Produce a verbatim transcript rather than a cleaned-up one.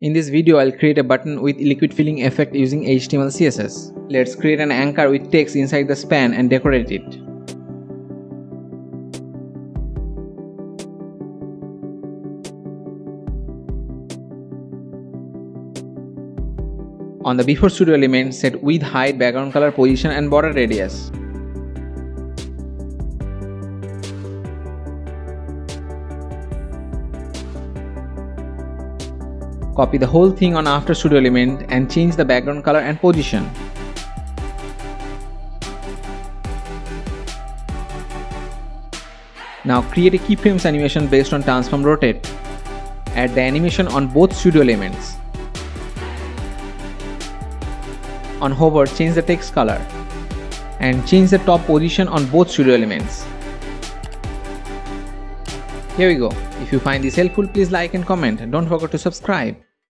In this video, I'll create a button with liquid filling effect using H T M L C S S. Let's create an anchor with text inside the span and decorate it. On the before studio element, set width, height, background color, position and border radius. Copy the whole thing on after studio element and change the background color and position. Now create a keyframes animation based on transform rotate. Add the animation on both studio elements. On hover, change the text color and change the top position on both studio elements. Here we go. If you find this helpful, please like and comment. Don't forget to subscribe.